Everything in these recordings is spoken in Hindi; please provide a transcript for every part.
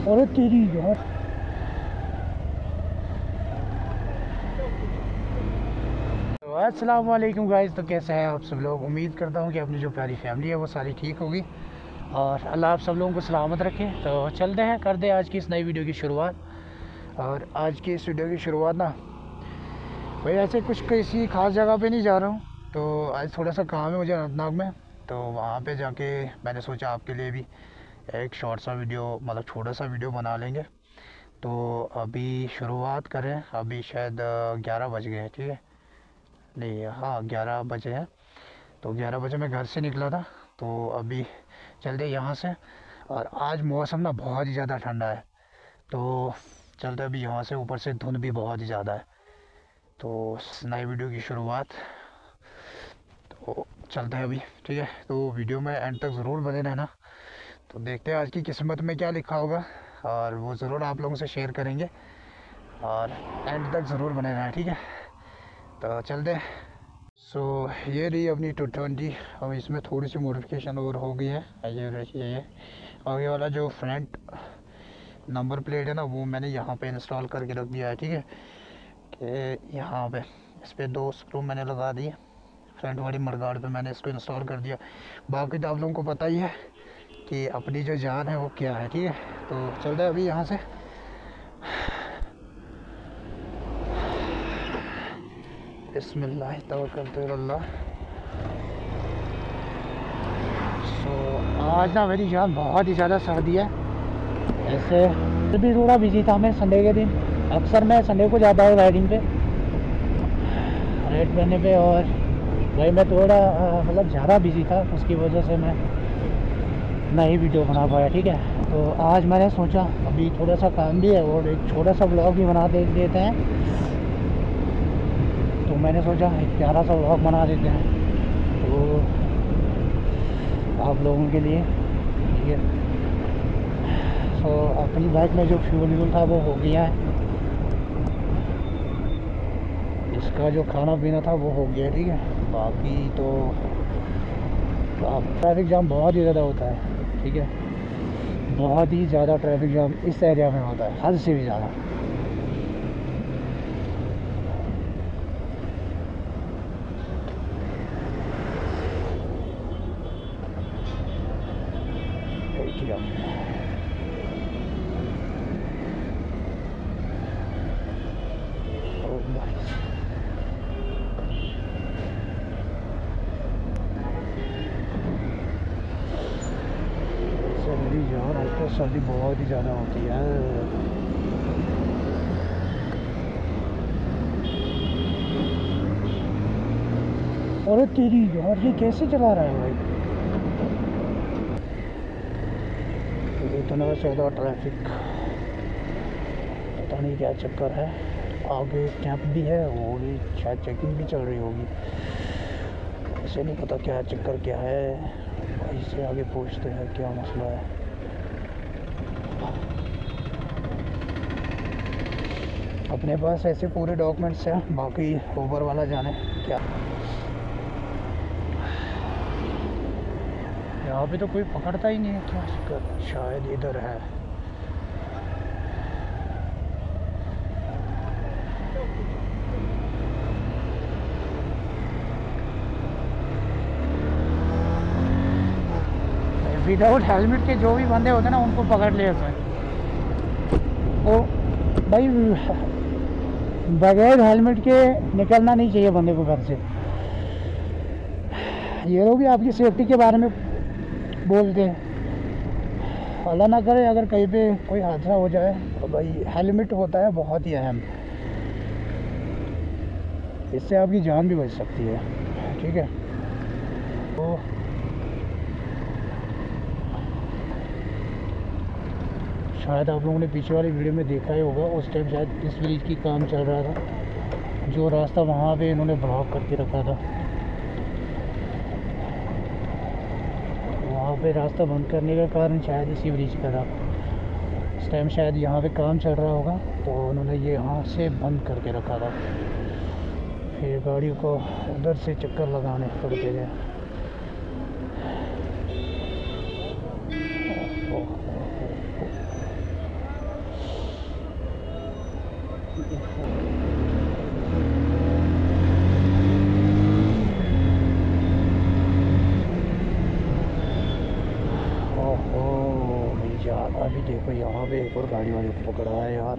अरे तेरी यार। तो अस्सलाम वालेकुम गाइस, तो कैसे हैं आप सब लोग। उम्मीद करता हूँ कि अपनी जो प्यारी फैमिली है वो सारी ठीक होगी और अल्लाह आप सब लोगों को सलामत रखे। तो चलते हैं, कर दे आज की इस नई वीडियो की शुरुआत। और आज की इस वीडियो की शुरुआत ना भाई ऐसे कुछ किसी खास जगह पे नहीं जा रहा हूँ। तो आज थोड़ा सा काम है मुझे अनंतनाग में, तो वहाँ पे जाके मैंने सोचा आपके लिए भी एक शॉर्ट सा वीडियो, मतलब छोटा सा वीडियो बना लेंगे। तो अभी शुरुआत करें, अभी शायद 11 बज गए हैं, ठीक है, नहीं हाँ 11 बजे हैं। तो 11 बजे मैं घर से निकला था, तो अभी चलते यहाँ से। और आज मौसम ना बहुत ही ज़्यादा ठंडा है, तो चलते अभी यहाँ से। ऊपर से धुंध भी बहुत ही ज़्यादा है, तो नई वीडियो की शुरुआत। तो चलते हैं अभी, ठीक है। तो वीडियो में एंड तक ज़रूर बने रहना। तो देखते हैं आज की किस्मत में क्या लिखा होगा, और वो ज़रूर आप लोगों से शेयर करेंगे, और एंड तक ज़रूर बने रहना, ठीक है। तो चलते हैं। सो ये रही अपनी 220। अब इसमें थोड़ी सी मॉडिफिकेशन और हो गई है। ये रही ये आगे वाला जो फ्रंट नंबर प्लेट है ना, वो मैंने यहाँ पे इंस्टॉल करके रख दिया है, ठीक है। कि यहाँ पे इस पर 2 स्क्रू मैंने लगा दिए, फ्रंट वाली मडगार्ड पे मैंने इसको इंस्टॉल कर दिया। बाकी तो आप लोगों को पता ही है कि अपनी जो जान है वो क्या है, ठीक है। तो चलते हैं अभी यहाँ से। बिस्मिल्लाह तवक्कलतु अल्लाह। सो आज ना मेरी जान बहुत ही ज़्यादा सर्दी है। ऐसे भी थोड़ा बिजी था मैं संडे के दिन। अक्सर मैं संडे को जाता हूँ राइडिंग पे, राइड करने पे। और भाई मैं थोड़ा मतलब ज़्यादा बिजी था, उसकी वजह से मैं नहीं वीडियो बना पाया, ठीक है। तो आज मैंने सोचा अभी थोड़ा सा काम भी है और एक छोटा सा ब्लॉग भी बना देते हैं। तो मैंने सोचा एक प्यारा सा व्लॉग बना देते हैं तो आप लोगों के लिए, ठीक है। सो अपनी बाइक में जो फ्यूल था वो हो गया है, इसका जो खाना पीना था वो हो गया, ठीक है। बाकी तो ट्रैफिक जाम बहुत ही ज़्यादा होता है, ठीक है। बहुत ही ज़्यादा ट्रैफिक जाम इस एरिया में होता है, हद से भी ज़्यादा। सर्दी यार, आज तो सर्दी बहुत ही ज़्यादा होती है। अरे तेरी यार, ये कैसे चला रहा है भाई। इतना ज़्यादा ट्रैफिक, पता नहीं क्या चक्कर है। आगे कैंप भी है, वो भी शायद चेकिंग भी चल रही होगी, ऐसे नहीं पता क्या चक्कर क्या है। भाई से आगे पूछते हैं क्या मसला है। अपने पास ऐसे पूरे डॉक्यूमेंट्स हैं, बाकी ऊबर वाला जाने क्या। यहाँ पे तो कोई पकड़ता ही नहीं है, क्या चक्कर। शायद इधर है। विदाउट हेलमेट के जो भी बंदे होते हैं ना, उनको पकड़ लिए उसमें। वो भाई बगैर हेलमेट के निकलना नहीं चाहिए बंदे को घर से। ये लोग भी आपकी सेफ्टी के बारे में बोलते हैं। अल्लाह ना करे अगर कहीं पे कोई हादसा हो जाए तो भाई हेलमेट होता है बहुत ही अहम, इससे आपकी जान भी बच सकती है, ठीक है। तो शायद आप लोगों ने पीछे वाली वीडियो में देखा ही होगा, उस टाइम शायद इस ब्रिज की काम चल रहा था। जो रास्ता वहाँ पे इन्होंने ब्लॉक करके रखा था, वहाँ पे रास्ता बंद करने का कारण शायद इसी ब्रिज का था। इस टाइम शायद यहाँ पे काम चल रहा होगा, तो उन्होंने ये यहाँ से बंद करके रखा था। फिर गाड़ी को उधर से चक्कर लगाने पड़ते थे। अभी देखो यहाँ पे एक और गाड़ी वाले को पकड़ा है यार।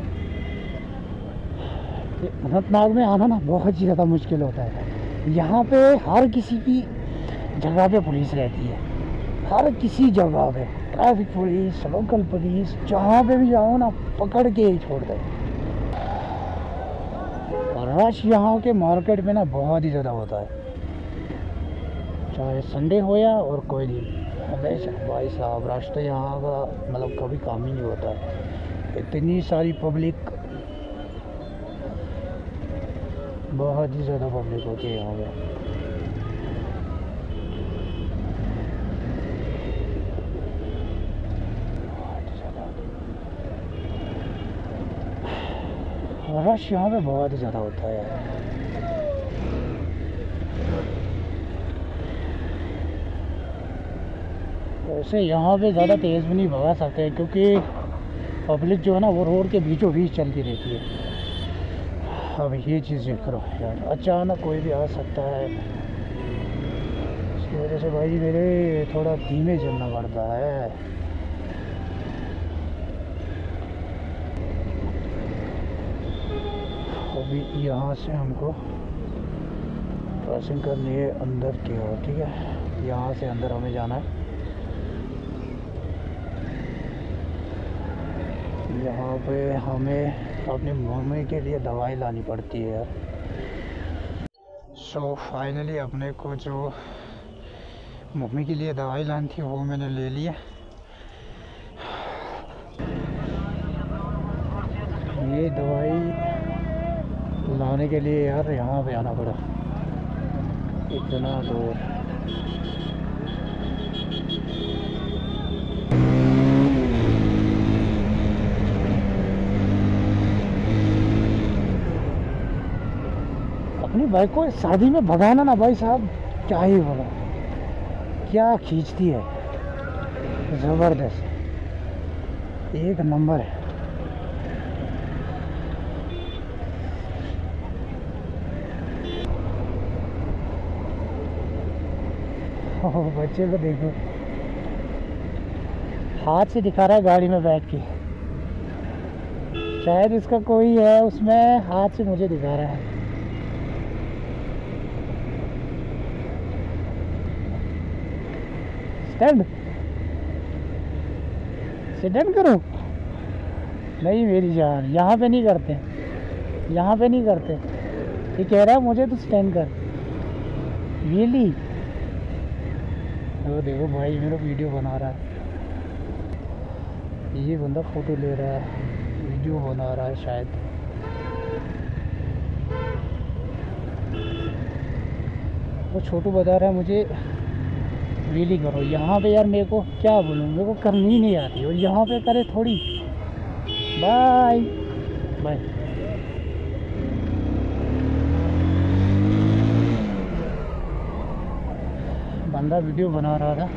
अनंतनाग में आना ना बहुत ही ज़्यादा मुश्किल होता है। यहाँ पे हर किसी की जगह पे पुलिस रहती है, हर किसी जगह पे ट्रैफिक पुलिस, लोकल पुलिस, जहाँ पे भी जाओ ना पकड़ के ही छोड़ दे। और रश यहाँ के मार्केट में ना बहुत ही ज़्यादा होता है, चाहे संडे हो या और कोई दिन, हमेशा भाई साहब रश तो यहाँ का मतलब कभी काम ही नहीं होता। इतनी सारी पब्लिक, बहुत ही ज़्यादा पब्लिक होती है यहाँ पे। रश यहाँ पे बहुत ही ज़्यादा होता है। वैसे यहाँ पे ज़्यादा तेज़ भी नहीं भगा सकते क्योंकि पब्लिक जो है ना वो रोड के बीचों बीच चलती रहती है। अब ये चीज़ चेक करो यार, अचानक कोई भी आ सकता है, इसकी वजह से भाई मेरे थोड़ा धीमे चलना पड़ता है। अभी यहाँ से हमको क्रॉसिंग करनी है अंदर की ओर, ठीक है, यहाँ से अंदर हमें जाना है। यहाँ पे हमें अपनी मम्मी के लिए दवाई लानी पड़ती है यार। सो फाइनली अपने को जो मम्मी के लिए दवाई लानी थी वो मैंने ले लिया। ये दवाई लाने के लिए यार यहाँ पे आना पड़ा, इतना दूर। अपनी बाइक को शादी में भगाना ना भाई साहब, क्या ही बोला, क्या खींचती है, ज़बरदस्त, एक नंबर है। बच्चे को देखो, हाथ से दिखा रहा है गाड़ी में बैठ के, शायद इसका कोई है उसमें, हाथ से मुझे दिखा रहा है। स्टैंड स्टैंड करो, नहीं मेरी जान, यहाँ पे नहीं करते, यहाँ पे नहीं करते। ये कह रहा है मुझे तो स्टैंड कर, रियली। तो देखो भाई मेरा वीडियो बना रहा है, ये बंदा फोटो ले रहा है, वीडियो बना रहा है शायद। वो छोटू बता रहा है मुझे व्हीली करो। यहाँ पे यार मेरे को क्या बोलूँ, मेरे को करनी ही नहीं आती, और यहाँ पे करे थोड़ी। Bye bye. बंदा वीडियो बना रहा था,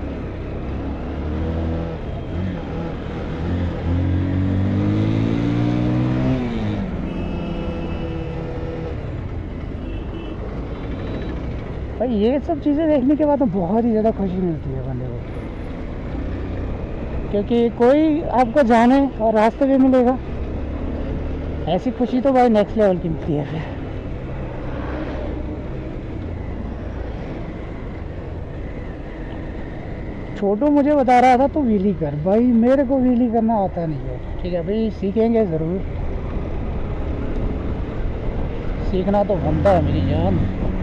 भाई ये सब चीज़ें देखने के बाद तो बहुत ही ज़्यादा खुशी मिलती है बंदे को, क्योंकि कोई आपको जाने और रास्ते में मिलेगा, ऐसी खुशी तो भाई नेक्स्ट लेवल की मिलती है। फिर छोटू मुझे बता रहा था तो व्हीली कर, भाई मेरे को व्हीली करना आता नहीं है। ठीक है भाई, सीखेंगे ज़रूर, सीखना तो बनता है मेरी जान।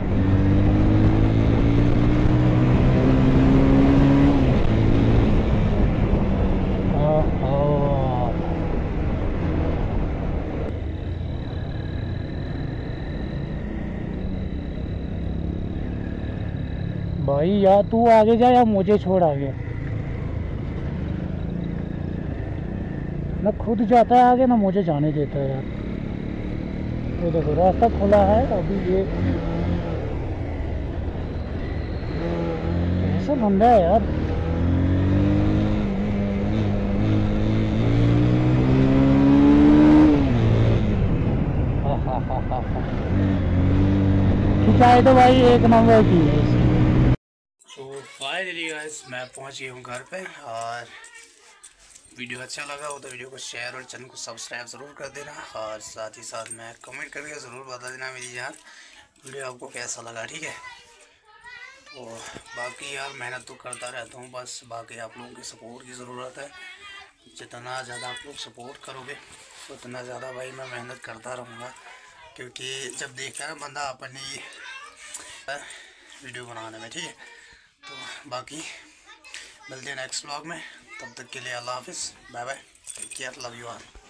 भाई या तू आगे जा या मुझे छोड़ आगे, ना खुद जाता है आगे ना मुझे जाने देता है यार। ये देखो रास्ता खुला है अभी, ये ऐसा बंदा है यार। चाय तो भाई एक नंबर की है। तो फाइनली गाइस मैं पहुंच गया हूँ घर पे, और वीडियो अच्छा लगा हो तो वीडियो को शेयर और चैनल को सब्सक्राइब ज़रूर कर देना, और साथ ही साथ में कमेंट करके ज़रूर बता देना मेरी जान वीडियो आपको कैसा लगा, ठीक है। तो बाकी यार मेहनत तो करता रहता हूँ, बस बाकी आप लोगों की सपोर्ट की ज़रूरत है। जितना ज़्यादा आप लोग सपोर्ट करोगे उतना ज़्यादा भाई मैं मेहनत करता रहूँगा, क्योंकि जब देखता है बंदा अपनी वीडियो बनाने में, ठीक है। तो बाकी मिलते हैं नेक्स्ट व्लॉग में, तब तक के लिए अल्लाह हाफिज़, bye bye, take care, love you all.